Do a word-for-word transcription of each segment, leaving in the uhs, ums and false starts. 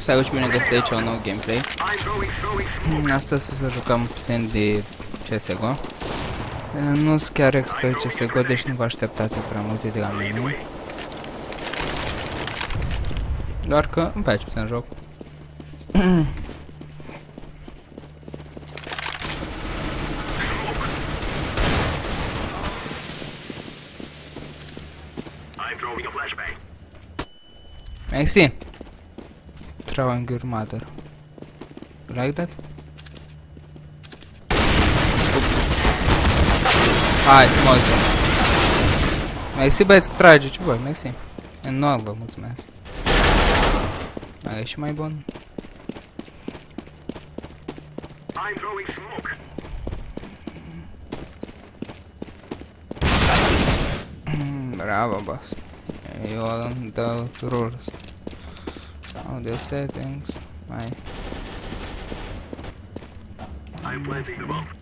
Salut și bine găsit aici un nou gameplay. Astăzi o să jucăm puțin de C S G O. Nu sunt chiar expert C S G O, deci nu vă așteptați prea multe de la mine. Doar că îmi place puțin joc. Maxi, throwing your mother. You like that? Oops. Hai, small kill. Maxi, băieți, că trage, ce voi, Maxi? Nu vă mulțumesc. Are și mai bun. Bravo, boss. You all on the rules. Audio settings. My. I'm planting the bomb.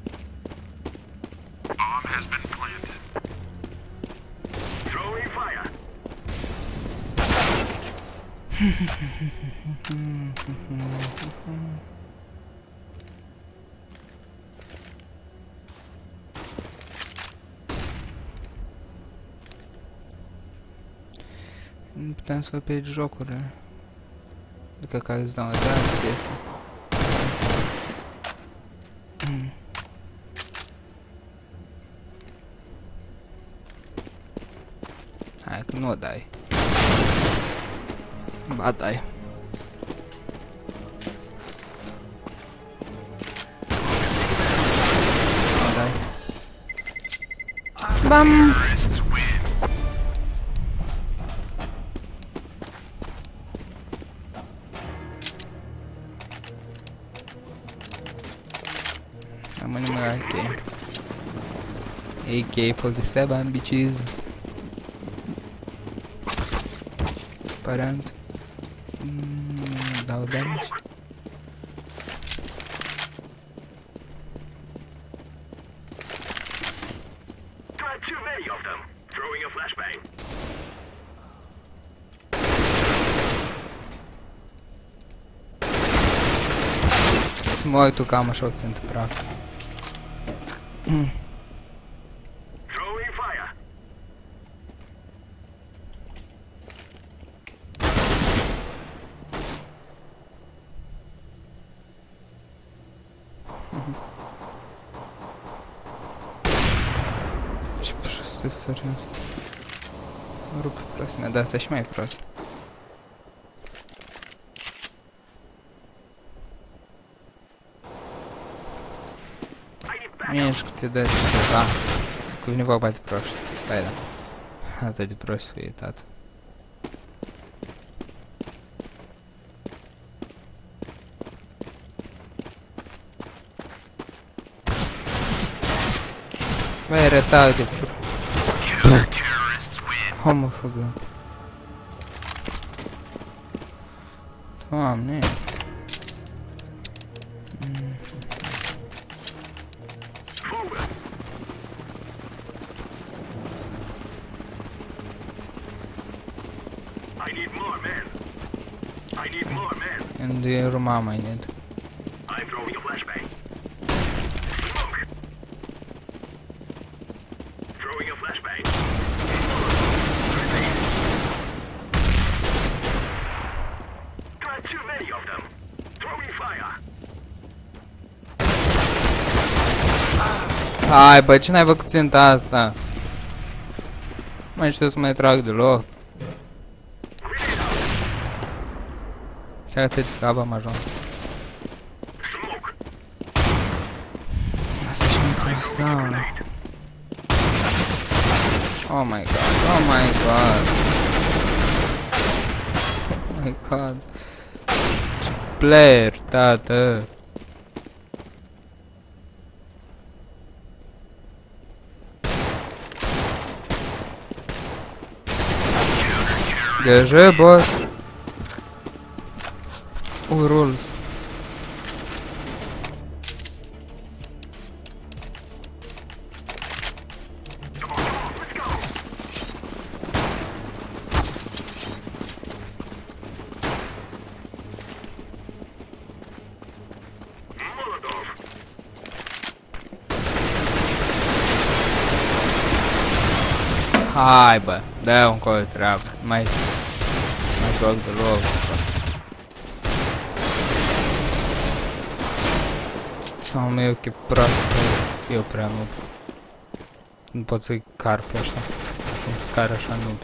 Bomb has been planted. Throwing fire. Nu putem să vă pe jocurile. Adică care îți dau de alți chestii. Hai că nu o dai. Ba dai. O dai. Bam! Rămânem la A K. A K patruzeci și șapte, bitches. Parent. Mm, dau damage. Smoi tu cam așa o țintă praf. Ce prost e sărea asta. Rup prost, mi-a dat asta și mai prost. Ești câte dări, da. Că vine vorba de proști. Păi da. Atât de proști fie, tată. Băi, retar de pro... Homofăgă. Doamne. I need more men. I need more men. And the Roma I need. I'm throwing a flashbang. Smoke. Throwing a flashbang. Got too many of them. Throwing fire. Hai, bă, ce n-ai făcut ținta asta? Mai știu să mai trag deloc. Chiar atât scap am ajuns. Asta și mai prost, da. Oh my god, oh my god. Oh my god. Ce player, tată. Deja, boss. Oh, rules. Hai, bă, dă-o încolo treabă. Nu mai... să mai joc deloc. Sau meu, că prost, eu prea noob. Nu pot să-i car pe așa. Cum scar așa noob.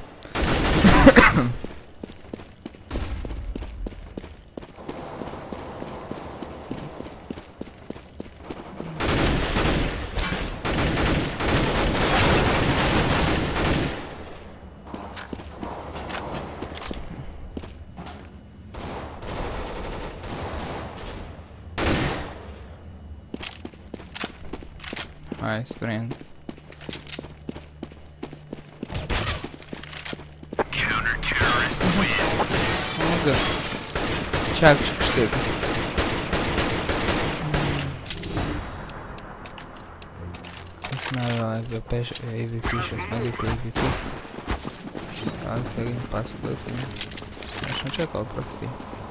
Hai, sprint. Măgă. Ceac și câștig. Să merg la A V P și A V P și o să merg pe A V P. Altfel îmi pasă de tine. Așa ce ca o prostie.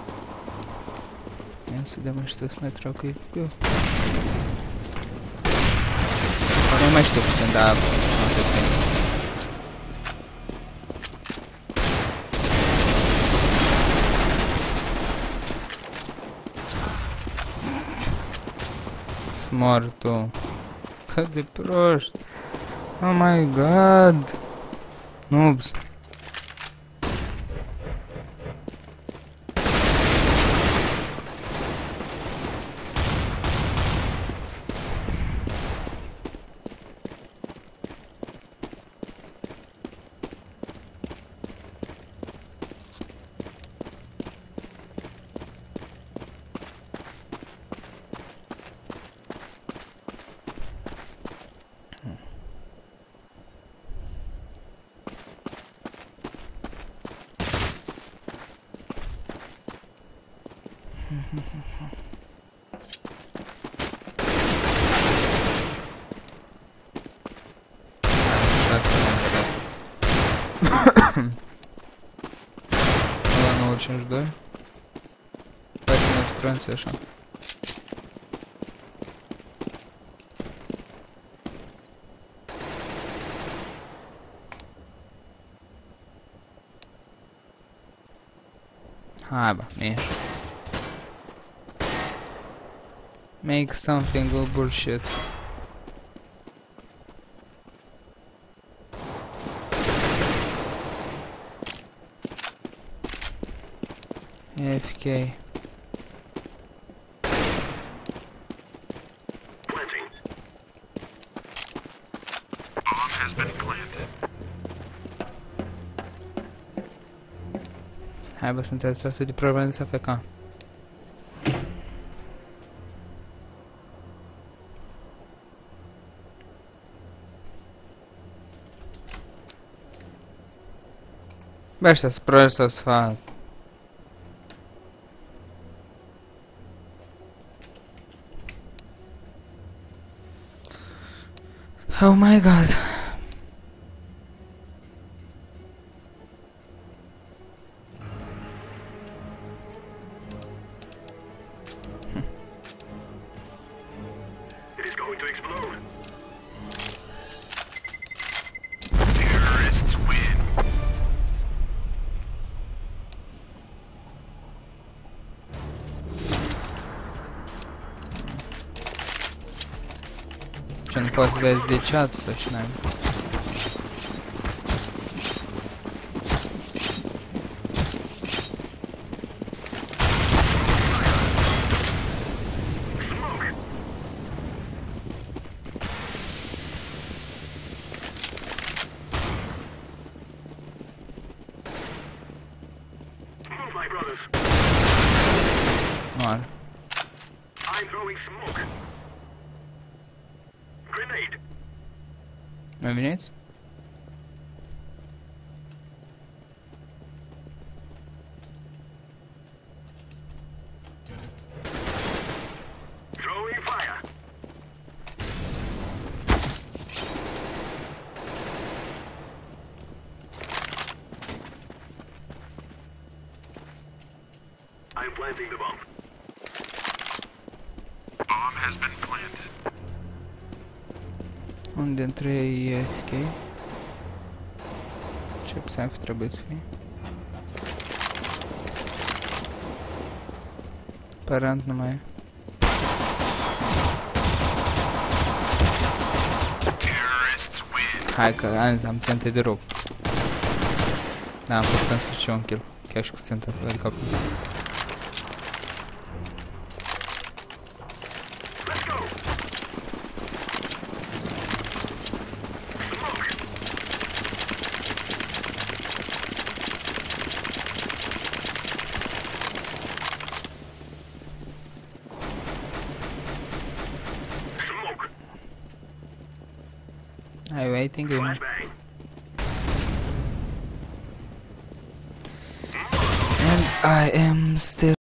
Ia să dăm ăștia să mai trag cu A V P-ul. Nu mai știu puțin, dar nu știu bine. Smor tu. Cât de proști. Oh my god. Noobs. Ăla nouă cincizeci și doi. Hai să ne tucranți așa. Hai bă, miști. Make something of bullshit. A F K. Planting. Bomb has been planted. Hai bă, sunt interesat de prevalența F K. Bă, ăștia sunt proști să-ți fac. Oh my god. It is going to explode. Terrorists win. Ce nu poți vezi de chat sau ce n-ai? Move, my brothers. Nu are. I'm throwing smoke. Grenade. Mai veniți? Throwing fire. I'm planting the bomb. Bomb has been planted. Unde între E F K? Ce puțin fi trebuit să fie. Aparent nu mai e. Hai că am, am țintă de rău. Da, am putut să fiu un kill. Chiar și cu țintă de helicopter. I'm waiting you. Bang. And I am still